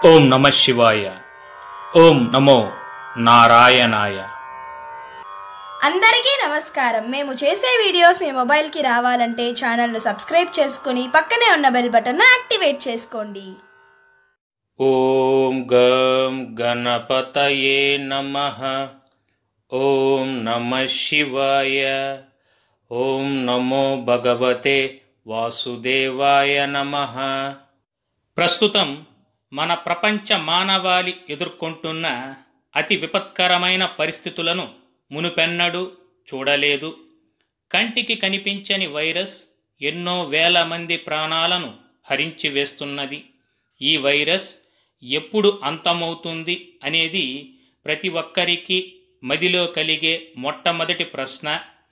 ఓం నమ శివాయ. ఓం నమో నారాయణాయ. అందరికీ నమస్కారం. మేము చేసే వీడియోస్ మీ మొబైల్కి రావాలంటే ఛానల్ను సబ్స్క్రైబ్ చేసుకుని పక్కనే ఉన్న బెల్ బటన్ను యాక్టివేట్ చేసుకోండి. ఓం గం గణపతయే నమః. ఓం నమ శివాయ. ఓం నమో భగవతే వాసుదేవాయ నమః. ప్రస్తుతం మన ప్రపంచ మానవాళి ఎదుర్కొంటున్న అతి విపత్కరమైన పరిస్థితులను మునుపెన్నడూ చూడలేదు. కంటికి కనిపించని వైరస్ ఎన్నో వేల మంది ప్రాణాలను హరించి వేస్తున్నది. ఈ వైరస్ ఎప్పుడు అంతమవుతుంది అనేది ప్రతి ఒక్కరికి మదిలో కలిగే మొట్టమొదటి ప్రశ్న.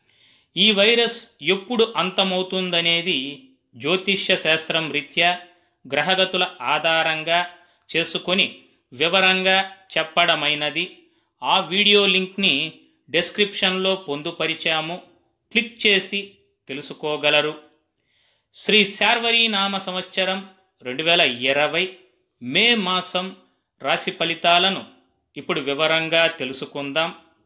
ఈ వైరస్ ఎప్పుడు అంతమవుతుందనేది జ్యోతిష్య శాస్త్రం రీత్యా గ్రహగతుల ఆధారంగా చేసుకొని వివరంగా చెప్పడమైనది. ఆ వీడియో లింక్ని డిస్క్రిప్షన్లో పొందుపరిచాము, క్లిక్ చేసి తెలుసుకోగలరు. శ్రీ శార్వరీనామ సంవత్సరం 2020 మే మాసం రాశి ఫలితాలను ఇప్పుడు వివరంగా తెలుసుకుందాం.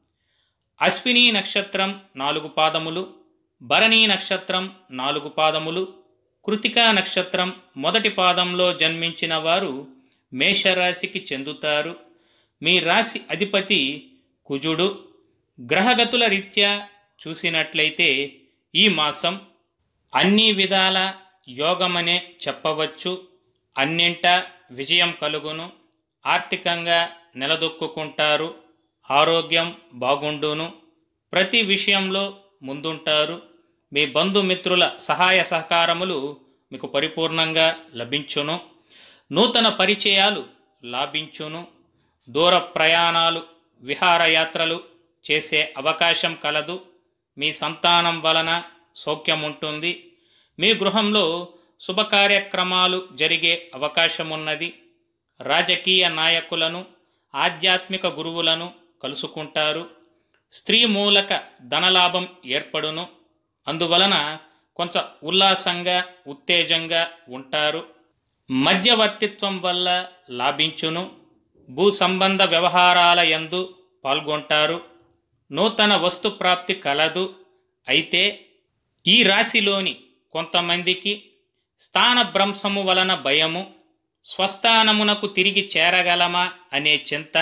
అశ్విని నక్షత్రం 4 పాదములు, భరణి నక్షత్రం 4 పాదములు, కృతికా నక్షత్రం మొదటి పాదంలో జన్మించిన వారు మేషరాశికి చెందుతారు. మీ రాశి అధిపతి కుజుడు. గ్రహగతుల రీత్యా చూసినట్లయితే ఈ మాసం అన్ని విధాల యోగమనే చెప్పవచ్చు. అన్నింటా విజయం కలుగును. ఆర్థికంగా నిలదొక్కుంటారు. ఆరోగ్యం బాగుండును. ప్రతి విషయంలో ముందుంటారు. మీ బంధుమిత్రుల సహాయ సహకారములు మీకు పరిపూర్ణంగా లభించును. నూతన పరిచయాలు లాభించును. దూర ప్రయాణాలు, విహారయాత్రలు చేసే అవకాశం కలదు. మీ సంతానం వలన సౌఖ్యం ఉంటుంది. మీ గృహంలో శుభకార్యక్రమాలు జరిగే అవకాశం ఉన్నది. రాజకీయ నాయకులను, ఆధ్యాత్మిక గురువులను కలుసుకుంటారు. స్త్రీ మూలక ధనలాభం ఏర్పడును. అందువలన కొంత ఉల్లాసంగా, ఉత్తేజంగా ఉంటారు. మధ్యవర్తిత్వం వల్ల లాభించును. భూ సంబంధ వ్యవహారాల యందు పాల్గొంటారు. నూతన వస్తు ప్రాప్తి కలదు. అయితే ఈ రాశిలోని కొంతమందికి స్థానభ్రంశము వలన భయము, స్వస్థానమునకు తిరిగి చేరగలమా అనే చింత,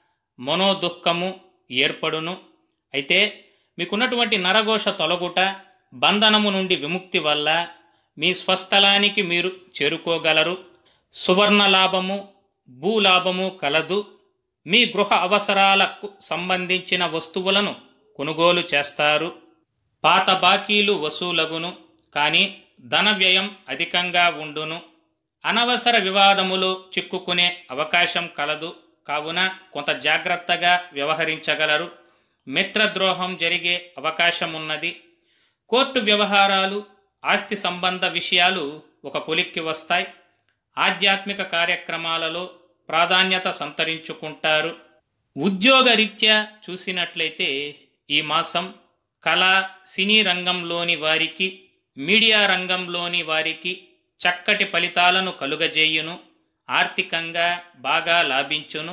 మనోదుఃఖము ఏర్పడును. అయితే మీకున్నటువంటి నరఘోష తొలగుట, బంధనము నుండి విముక్తి వల్ల మీ స్వస్థలానికి మీరు చేరుకోగలరు. సువర్ణ లాభము, భూలాభము కలదు. మీ గృహ అవసరాలకు సంబంధించిన వస్తువులను కొనుగోలు చేస్తారు. పాత బాకీలు వసూలగును. కానీ ధన వ్యయం అధికంగా ఉండును. అనవసర వివాదములో చిక్కుకునే అవకాశం కలదు. కావున కొంత జాగ్రత్తగా వ్యవహరించగలరు. మిత్రద్రోహం జరిగే అవకాశం ఉన్నది. కోర్టు వ్యవహారాలు, ఆస్తి సంబంధ విషయాలు ఒక కొలిక్కి వస్తాయి. ఆధ్యాత్మిక కార్యక్రమాలలో ప్రాధాన్యత సంతరించుకుంటారు. ఉద్యోగ రీత్యా చూసినట్లయితే ఈ మాసం కళా, సినీ రంగంలోని వారికి, మీడియా రంగంలోని వారికి చక్కటి ఫలితాలను కలుగజేయును. ఆర్థికంగా బాగా లాభించును.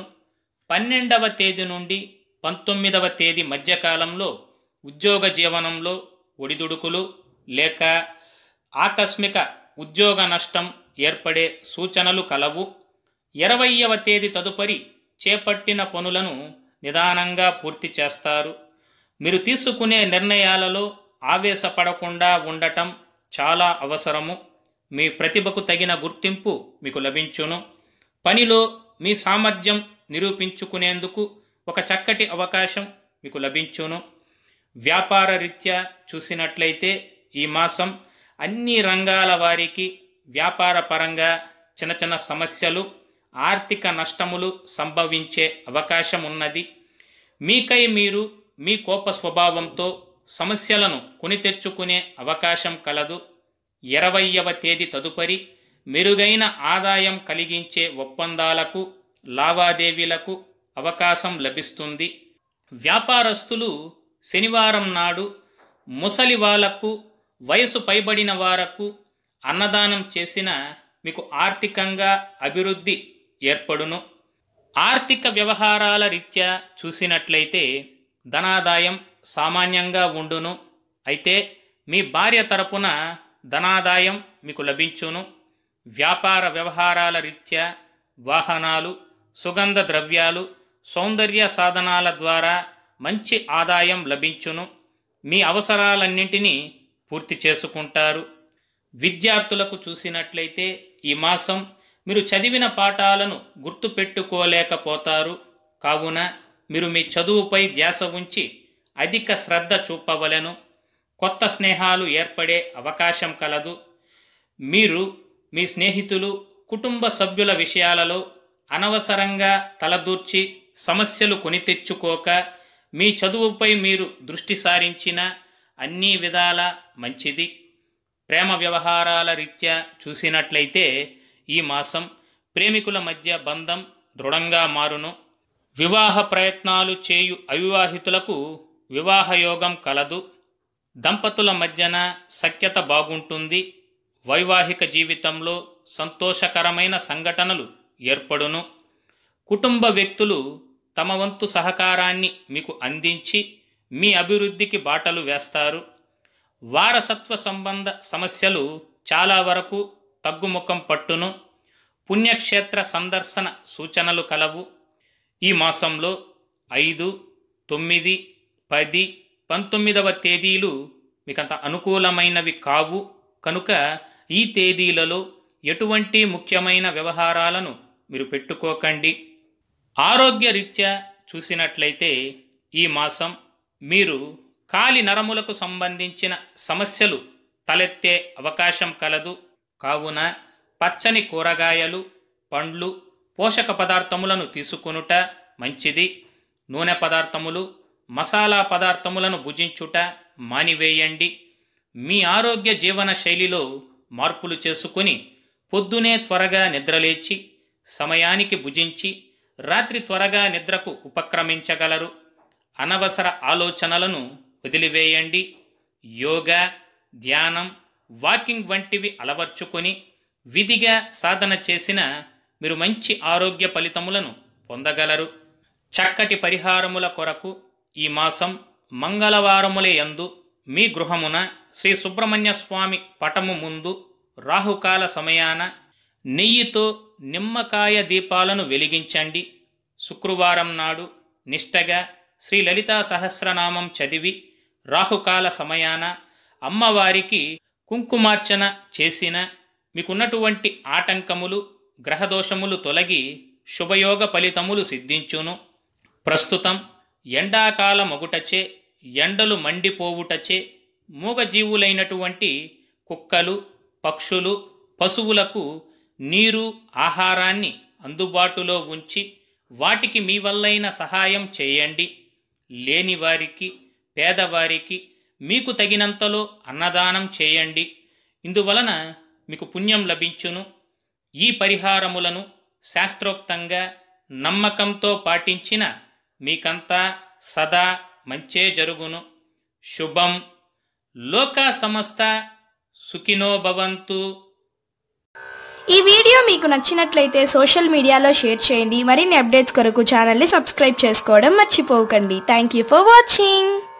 12వ తేదీ నుండి 19వ తేదీ మధ్యకాలంలో ఉద్యోగ జీవనంలో ఒడిదుడుకులు లేక ఆకస్మిక ఉద్యోగ నష్టం ఏర్పడే సూచనలు కలవు. 20వ తేదీ తదుపరి చేపట్టిన పనులను నిదానంగా పూర్తి చేస్తారు. మీరు తీసుకునే నిర్ణయాలలో ఆవేశపడకుండా ఉండటం చాలా అవసరము. మీ ప్రతిభకు తగిన గుర్తింపు మీకు లభించును. పనిలో మీ సామర్థ్యం నిరూపించుకునేందుకు ఒక చక్కటి అవకాశం మీకు లభించును. వ్యాపార రీత్యా చూసినట్లయితే ఈ మాసం అన్ని రంగాల వారికి వ్యాపార పరంగా చిన్న చిన్న సమస్యలు, ఆర్థిక నష్టములు సంభవించే అవకాశం ఉన్నది. మీకై మీరు మీ కోప స్వభావంతో సమస్యలను కొని తెచ్చుకునే అవకాశం కలదు. 20వ తేదీ తదుపరి మెరుగైన ఆదాయం కలిగించే ఒప్పందాలకు, లావాదేవీలకు అవకాశం లభిస్తుంది. వ్యాపారస్తులు శనివారం నాడు ముసలి వాళ్లకు, వయసు పైబడిన వారకు అన్నదానం చేసిన మీకు ఆర్థికంగా అభివృద్ధి ఏర్పడును. ఆర్థిక వ్యవహారాల రీత్యా చూసినట్లయితే ధనాదాయం సామాన్యంగా ఉండును. అయితే మీ భార్య తరపున ధనాదాయం మీకు లభించును. వ్యాపార వ్యవహారాల రీత్యా వాహనాలు, సుగంధ ద్రవ్యాలు, సౌందర్య సాధనాల ద్వారా మంచి ఆదాయం లభించును. మీ అవసరాలన్నింటినీ పూర్తి చేసుకుంటారు. విద్యార్థులకు చూసినట్లయితే ఈ మాసం మీరు చదివిన పాఠాలను గుర్తుపెట్టుకోలేకపోతారు. కావున మీరు మీ చదువుపై ధ్యాస ఉంచి అధిక శ్రద్ధ చూపవలెను. కొత్త స్నేహాలు ఏర్పడే అవకాశం కలదు. మీరు మీ స్నేహితులు, కుటుంబ సభ్యుల విషయాలలో అనవసరంగా తలదూర్చి సమస్యలు కొని తెచ్చుకోక మీ చదువుపై మీరు దృష్టి సారించిన అన్ని విధాల మంచిది. ప్రేమ వ్యవహారాల రీత్యా చూసినట్లయితే ఈ మాసం ప్రేమికుల మధ్య బంధం దృఢంగా మారును. వివాహ ప్రయత్నాలు చేయు అవివాహితులకు వివాహయోగం కలదు. దంపతుల మధ్యన సఖ్యత బాగుంటుంది. వైవాహిక జీవితంలో సంతోషకరమైన సంఘటనలు ఏర్పడును. కుటుంబ వ్యక్తులు తమ వంతు సహకారాన్ని మీకు అందించి మీ అభివృద్ధికి బాటలు వేస్తారు. వారసత్వ సంబంధ సమస్యలు చాలా వరకు తగ్గుముఖం పట్టును. పుణ్యక్షేత్ర సందర్శన సూచనలు కలవు. ఈ మాసంలో 5, 9, 10, 19వ తేదీలు మీకంత అనుకూలమైనవి కావు. కనుక ఈ తేదీలలో ఎటువంటి ముఖ్యమైన వ్యవహారాలను మీరు పెట్టుకోకండి. ఆరోగ్య రీత్యా చూసినట్లయితే ఈ మాసం మీరు కాలి నరములకు సంబంధించిన సమస్యలు తలెత్తే అవకాశం కలదు. కావున పచ్చని కూరగాయలు, పండ్లు, పోషక పదార్థములను తీసుకొనుట మంచిది. నూనె పదార్థములు, మసాలా పదార్థములను భుజించుట మానివేయండి. మీ ఆరోగ్య జీవన శైలిలో మార్పులు చేసుకుని పొద్దునే త్వరగా నిద్రలేచి సమయానికి భుజించి రాత్రి త్వరగా నిద్రకు ఉపక్రమించగలరు. అనవసర ఆలోచనలను వదిలివేయండి. యోగా, ధ్యానం, వాకింగ్ వంటివి అలవర్చుకొని విధిగా సాధన చేసిన మీరు మంచి ఆరోగ్య ఫలితములను పొందగలరు. చక్కటి పరిహారముల కొరకు ఈ మాసం మంగళవారముల యందు మీ గృహమున శ్రీ సుబ్రహ్మణ్య స్వామి పటము ముందు రాహుకాల సమయాన నెయ్యితో నిమ్మకాయ దీపాలను వెలిగించండి. శుక్రవారం నాడు నిష్టగా శ్రీ లలితా సహస్రనామం చదివి రాహుకాల సమయాన అమ్మవారికి కుంకుమార్చన చేసిన మీకున్నటువంటి ఆటంకములు, గ్రహదోషములు తొలగి శుభయోగ ఫలితములు సిద్ధించును. ప్రస్తుతం ఎండాకాల మొగుటచే ఎండలు మండిపోవుటచే మూగజీవులైనటువంటి కుక్కలు, పక్షులు, పశువులకు నీరు, ఆహారాన్ని అందుబాటులో ఉంచి వాటికి మీ వల్లైన సహాయం చేయండి. లేనివారికి, పేదవారికి మీకు తగినంతలో అన్నదానం చేయండి. ఇందువలన మీకు పుణ్యం లభించును. ఈ పరిహారములను శాస్త్రోక్తంగా నమ్మకంతో పాటించిన మీకంతా సదా మంచే జరుగును. శుభం. లోకా సమస్త సుఖినో భవంతు. ఈ వీడియో మీకు నచ్చినట్లయితే సోషల్ మీడియాలో షేర్ చేయండి. మరిన్ని అప్డేట్స్ కొరకు ఛానల్ని సబ్స్క్రైబ్ చేసుకోవడం మర్చిపోకండి. Thank you for watching.